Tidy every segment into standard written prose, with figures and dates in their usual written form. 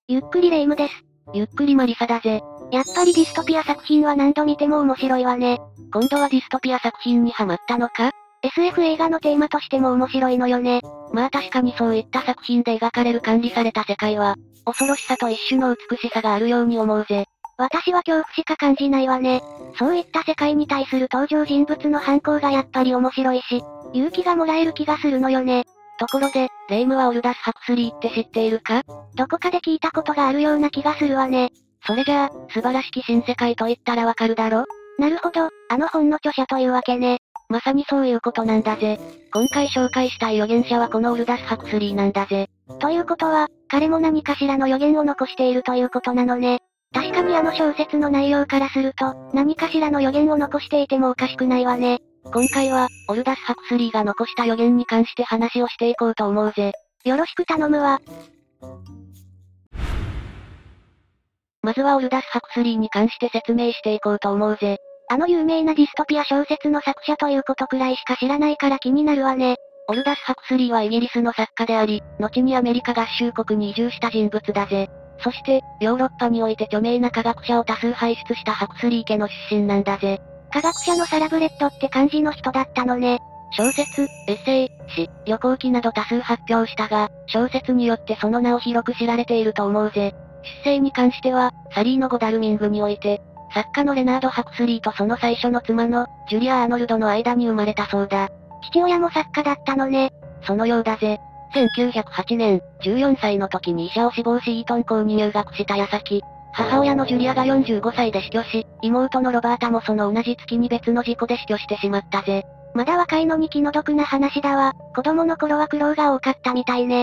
ゆっくりレ夢ムです。 ゆっくりマリサだぜ。 やっぱりディストピア作品は何度見ても面白いわね。 今度はディストピア作品にハマったのか？ SF 映画のテーマとしても面白いのよね。 まあ確かにそういった作品で描かれる管理された世界は、恐ろしさと一種の美しさがあるように思うぜ。 私は恐怖しか感じないわね。そういった世界に対する登場人物の反抗がやっぱり面白いし、勇気がもらえる気がするのよね。 ところで、レ夢ムはオルダス・ハクスリーって知っているか？ どこかで聞いたことがあるような気がするわね。 それじゃあ、素晴らしき新世界と言ったらわかるだろ？ なるほど、あの本の著者というわけね。 まさにそういうことなんだぜ。今回紹介したい預言者はこのオルダス・ハクスリーなんだぜ。 ということは、彼も何かしらの予言を残しているということなのね。確かにあの小説の内容からすると、何かしらの予言を残していてもおかしくないわね。 今回は、オルダス・ハクスリーが残した予言に関して話をしていこうと思うぜ。 よろしく頼むわ。 まずはオルダス・ハクスリーに関して説明していこうと思うぜ。 あの有名なディストピア小説の作者ということくらいしか知らないから気になるわね。 オルダス・ハクスリーはイギリスの作家であり、後にアメリカ合衆国に移住した人物だぜ。そして、ヨーロッパにおいて著名な科学者を多数輩出したハクスリー家の出身なんだぜ。 科学者のサラブレッドって感じの人だったのね。 小説、エッセイ、詩、旅行記など多数発表したが、小説によってその名を広く知られていると思うぜ。出生に関しては、サリーのゴダルミングにおいて、作家のレナード・ハクスリーとその最初の妻の、ジュリア・アーノルドの間に生まれたそうだ。 父親も作家だったのね。 そのようだぜ。1908年、14歳の時に医者を志望しイートン校に入学した矢先、母親のジュリアが45歳で死去し、妹のロバータもその同じ月に別の事故で死去してしまったぜ。 まだ若いのに気の毒な話だわ。子供の頃は苦労が多かったみたいね。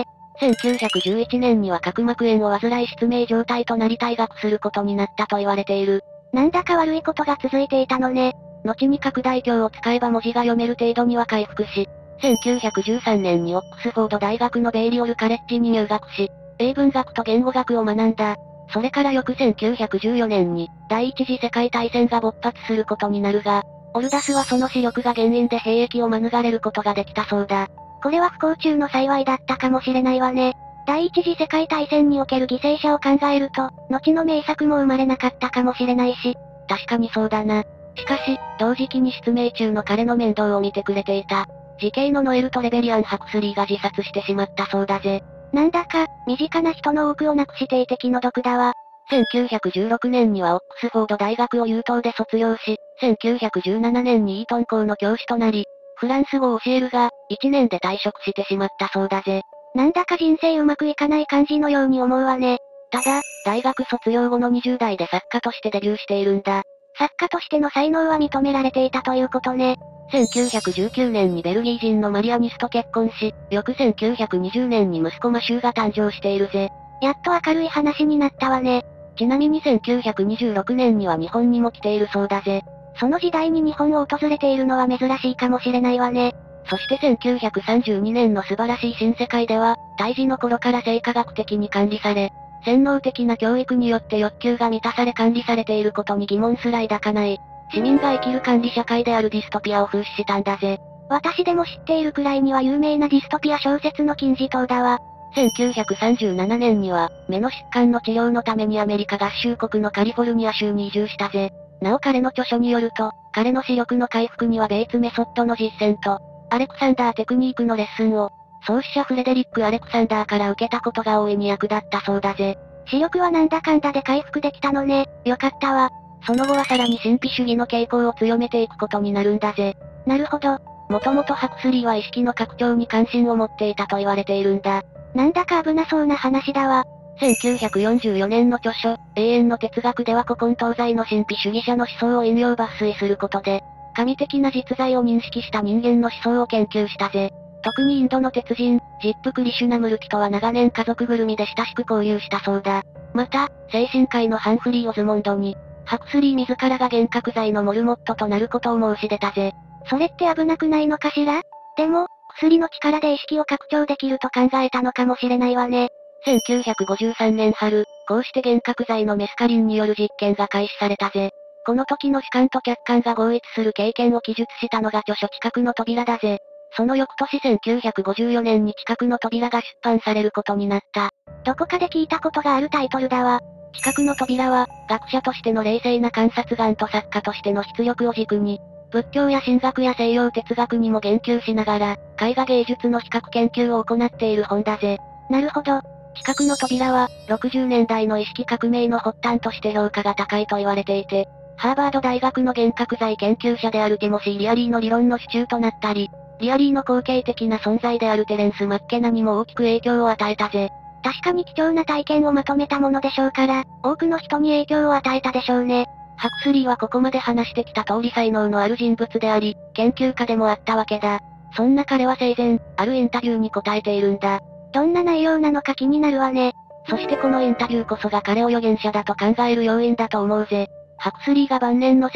1911年には角膜炎を患い失明状態となり退学することになったと言われている。 なんだか悪いことが続いていたのね。 後に拡大鏡を使えば文字が読める程度には回復し、1913年にオックスフォード大学のベイリオルカレッジに入学し、英文学と言語学を学んだ。それから翌1914年に、第一次世界大戦が勃発することになるが、オルダスはその視力が原因で兵役を免れることができたそうだ。 これは不幸中の幸いだったかもしれないわね。第一次世界大戦における犠牲者を考えると、後の名作も生まれなかったかもしれないし。 確かにそうだな。しかし、同時期に失明中の彼の面倒を見てくれていた。自警のノエル・トレベリアン・ハクスリーが自殺してしまったそうだぜ。 なんだか、身近な人の多くを亡くしていて気の毒だわ。 1916年にはオックスフォード大学を優等で卒業し、1917年にイートン校の教師となり、フランス語を教えるが、1年で退職してしまったそうだぜ。 なんだか人生うまくいかない感じのように思うわね。 ただ、大学卒業後の20代で作家としてデビューしているんだ。 作家としての才能は認められていたということね。 1919年にベルギー人のマリアニスと結婚し、翌1920年に息子マシューが誕生しているぜ。 やっと明るい話になったわね。 ちなみに1926年には日本にも来ているそうだぜ。 その時代に日本を訪れているのは珍しいかもしれないわね。 そして1932年の素晴らしい新世界では、胎児の頃から生化学的に管理され、洗脳的な教育によって欲求が満たされ管理されていることに疑問すら抱かない。市民が生きる管理社会であるディストピアを風刺したんだぜ。 私でも知っているくらいには有名なディストピア小説の金字塔だわ。 1937年には、目の疾患の治療のためにアメリカ合衆国のカリフォルニア州に移住したぜ。なお彼の著書によると、彼の視力の回復にはベイツメソッドの実践と、アレクサンダーテクニークのレッスンを、創始者フレデリック・アレクサンダーから受けたことが大いに役立ったそうだぜ。 視力はなんだかんだで回復できたのね。よかったわ。 その後はさらに神秘主義の傾向を強めていくことになるんだぜ。 なるほど。 もともとハクスリーは意識の拡張に関心を持っていたと言われているんだ。 なんだか危なそうな話だわ。 1944年の著書、永遠の哲学では古今東西の神秘主義者の思想を引用抜粋することで、神的な実在を認識した人間の思想を研究したぜ。特にインドの鉄人、ジップ・クリシュナムルキとは長年家族ぐるみで親しく交流したそうだ。また、精神科医のハンフリー・オズモンドに、ハクスリー自らが幻覚剤のモルモットとなることを申し出たぜ。 それって危なくないのかしら？でも、薬の力で意識を拡張できると考えたのかもしれないわね。 1953年春、こうして幻覚剤のメスカリンによる実験が開始されたぜ。この時の主観と客観が合一する経験を記述したのが著書知覚の扉だぜ。 その翌年1954年に近くの扉が出版されることになった。 どこかで聞いたことがあるタイトルだわ。 近くの扉は、学者としての冷静な観察眼と作家としての出力を軸に、仏教や神学や西洋哲学にも言及しながら、絵画芸術の比較研究を行っている本だぜ。 なるほど。 近くの扉は、60年代の意識革命の発端として評価が高いと言われていて、ハーバード大学の幻覚剤研究者であるティモシー・リアリーの理論の支柱となったり、リアリーの後継的な存在であるテレンス・マッケナにも大きく影響を与えたぜ。 確かに貴重な体験をまとめたものでしょうから、多くの人に影響を与えたでしょうね。 ハクスリーはここまで話してきた通り才能のある人物であり、研究家でもあったわけだ。そんな彼は生前、あるインタビューに答えているんだ。 どんな内容なのか気になるわね。 そしてこのインタビューこそが彼を預言者だと考える要因だと思うぜ。ハクスリーが晩年の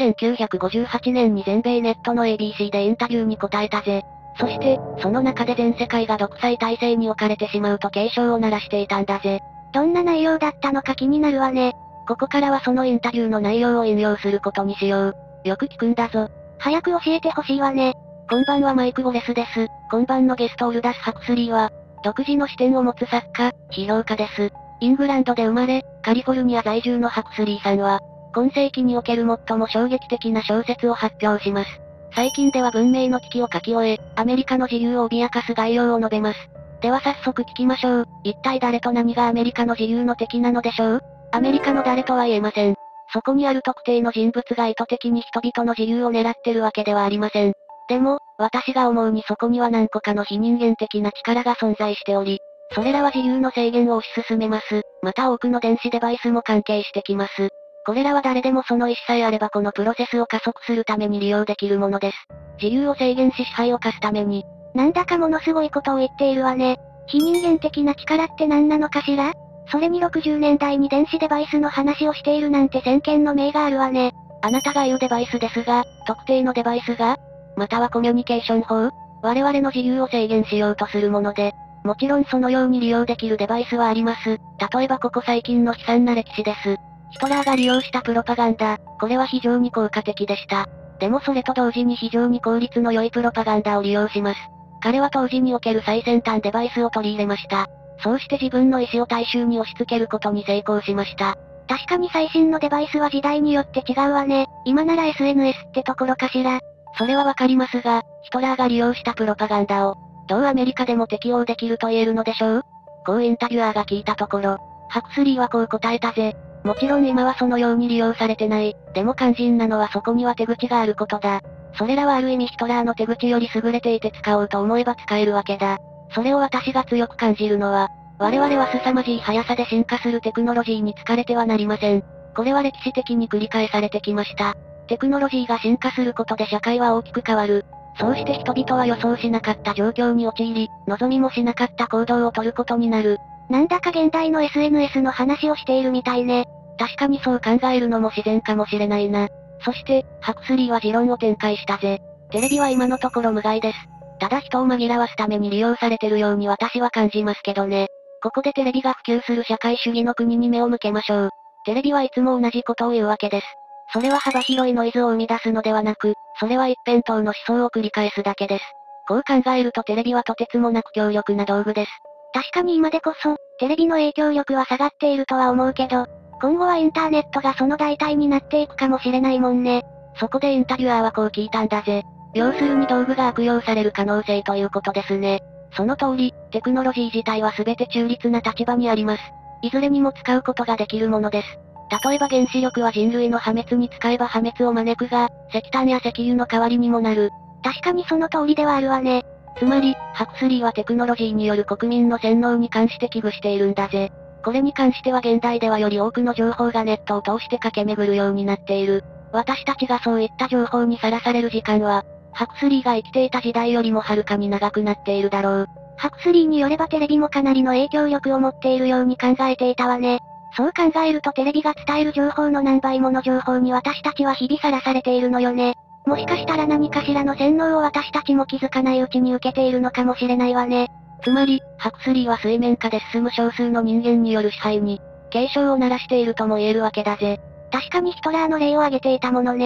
1958年に全米ネットの ABC でインタビューに答えたぜ。そして、その中で全世界が独裁体制に置かれてしまうと警鐘を鳴らしていたんだぜ。 どんな内容だったのか気になるわね。 ここからはそのインタビューの内容を引用することにしよう。よく聞くんだぞ。 早く教えてほしいわね。 こんばんはマイク・ウォレスです。今晩のゲストオルダス・ハクスリーは、独自の視点を持つ作家、批評家です。イングランドで生まれ、カリフォルニア在住のハクスリーさんは、今世紀における最も衝撃的な小説を発表します。最近では文明の危機を書き終え、アメリカの自由を脅かす概要を述べます。では早速聞きましょう。一体誰と何がアメリカの自由の敵なのでしょう？アメリカの誰とは言えません。そこにある特定の人物が意図的に人々の自由を狙ってるわけではありません。でも、私が思うにそこには何個かの非人間的な力が存在しており、それらは自由の制限を推し進めます。また多くの電子デバイスも関係してきます。これらは誰でもその意思さえあればこのプロセスを加速するために利用できるものです。自由を制限し支配を課すために。 なんだかものすごいことを言っているわね。非人間的な力って何なのかしら？それに60年代に電子デバイスの話をしているなんて先見の明があるわね。 あなたが言うデバイスですが、特定のデバイスがまたはコミュニケーション法我々の自由を制限しようとするもので、もちろんそのように利用できるデバイスはあります。例えばここ最近の悲惨な歴史です。ヒトラーが利用したプロパガンダ、これは非常に効果的でした。でもそれと同時に非常に効率の良いプロパガンダを利用します。彼は当時における最先端デバイスを取り入れました。そうして自分の意思を大衆に押し付けることに成功しました。 確かに最新のデバイスは時代によって違うわね。今なら SNS ってところかしら。 それはわかりますが、ヒトラーが利用したプロパガンダを、どうアメリカでも適用できると言えるのでしょう？こうインタビュアーが聞いたところ、ハクスリーはこう答えたぜ。もちろん今はそのように利用されてない。でも肝心なのはそこには手口があることだ。それらはある意味ヒトラーの手口より優れていて使おうと思えば使えるわけだ。それを私が強く感じるのは、我々は凄まじい速さで進化するテクノロジーに疲れてはなりません。これは歴史的に繰り返されてきました。テクノロジーが進化することで社会は大きく変わる。そうして人々は予想しなかった状況に陥り、望みもしなかった行動を取ることになる。 なんだか現代の SNS の話をしているみたいね。 確かにそう考えるのも自然かもしれないな。そして、ハクスリーは持論を展開したぜ。テレビは今のところ無害です。ただ人を紛らわすために利用されてるように私は感じますけどね。ここでテレビが普及する社会主義の国に目を向けましょう。テレビはいつも同じことを言うわけです。それは幅広いノイズを生み出すのではなく、それは一辺倒の思想を繰り返すだけです。こう考えるとテレビはとてつもなく強力な道具です。 確かに今でこそ、テレビの影響力は下がっているとは思うけど、今後はインターネットがその代替になっていくかもしれないもんね。 そこでインタビュアーはこう聞いたんだぜ。要するに道具が悪用される可能性ということですね。その通り、テクノロジー自体は全て中立な立場にあります。いずれにも使うことができるものです。例えば原子力は人類の破滅に使えば破滅を招くが、石炭や石油の代わりにもなる。 確かにその通りではあるわね。 つまり、ハクスリーはテクノロジーによる国民の洗脳に関して危惧しているんだぜ。これに関しては現代ではより多くの情報がネットを通して駆け巡るようになっている。私たちがそういった情報にさらされる時間は、ハクスリーが生きていた時代よりもはるかに長くなっているだろう。 ハクスリーによればテレビもかなりの影響力を持っているように考えていたわね。そう考えるとテレビが伝える情報の何倍もの情報に私たちは日々さらされているのよね。もしかしたら何かしらの洗脳を私たちも気づかないうちに受けているのかもしれないわね。 つまり、ハクスリーは水面下で進む少数の人間による支配に、警鐘を鳴らしているとも言えるわけだぜ。 確かにヒトラーの例を挙げていたものね。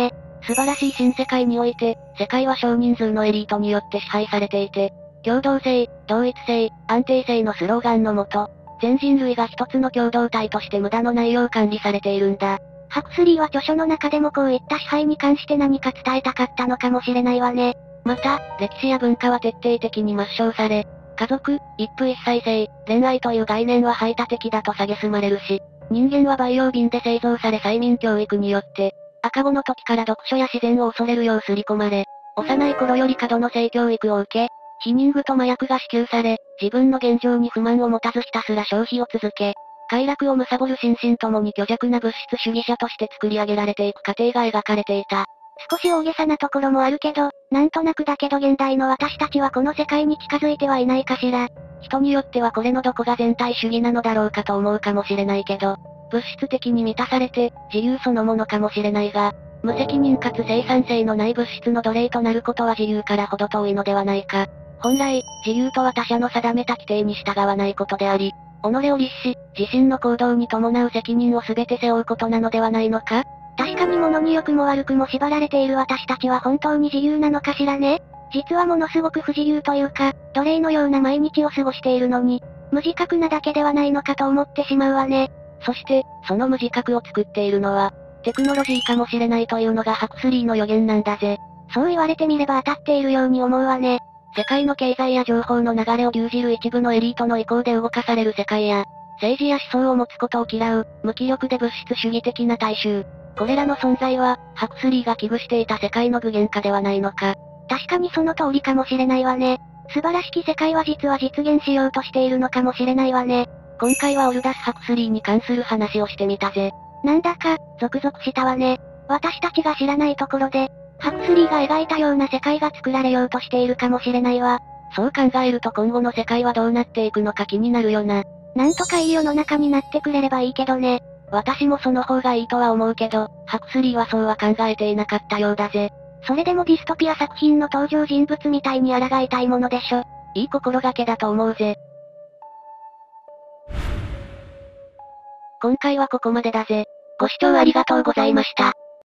素晴らしい新世界において、世界は少人数のエリートによって支配されていて、共同性、同一性、安定性のスローガンのもと、全人類が一つの共同体として無駄のないよう管理されているんだ。 ハクスリーは著書の中でもこういった支配に関して何か伝えたかったのかもしれないわね。 また、歴史や文化は徹底的に抹消され、家族、一夫一妻制、恋愛という概念は排他的だと蔑まれるし、人間は培養瓶で製造され催眠教育によって、赤子の時から読書や自然を恐れるよう刷り込まれ、幼い頃より過度の性教育を受け、避妊具と麻薬が支給され、自分の現状に不満を持たずひたすら消費を続け、快楽を貪る心身ともに虚弱な物質主義者として作り上げられていく過程が描かれていた。 少し大げさなところもあるけど、なんとなくだけど現代の私たちはこの世界に近づいてはいないかしら。 人によってはこれのどこが全体主義なのだろうかと思うかもしれないけど、物質的に満たされて、自由そのものかもしれないが、無責任かつ生産性のない物質の奴隷となることは自由からほど遠いのではないか。本来、自由とは他者の定めた規定に従わないことであり、己を律し、自身の行動に伴う責任を全て背負うことなのではないのか？ 確かに物に良くも悪くも縛られている私たちは本当に自由なのかしらね？実はものすごく不自由というか、奴隷のような毎日を過ごしているのに、無自覚なだけではないのかと思ってしまうわね。 そして、その無自覚を作っているのは、テクノロジーかもしれないというのがハクスリーの予言なんだぜ。 そう言われてみれば当たっているように思うわね。 世界の経済や情報の流れを牛耳る一部のエリートの意向で動かされる世界や、政治や思想を持つことを嫌う、無気力で物質主義的な大衆。これらの存在は、ハクスリーが危惧していた世界の具現化ではないのか。 確かにその通りかもしれないわね。素晴らしき世界は実は実現しようとしているのかもしれないわね。 今回はオルダス・ハクスリーに関する話をしてみたぜ。 なんだか、ゾクゾクしたわね。私たちが知らないところで、ハクスリーが描いたような世界が作られようとしているかもしれないわ。 そう考えると今後の世界はどうなっていくのか気になるよな。 なんとかいい世の中になってくれればいいけどね。 私もその方がいいとは思うけど、ハクスリーはそうは考えていなかったようだぜ。 それでもディストピア作品の登場人物みたいに抗いたいものでしょ。 いい心がけだと思うぜ。今回はここまでだぜ。ご視聴ありがとうございました。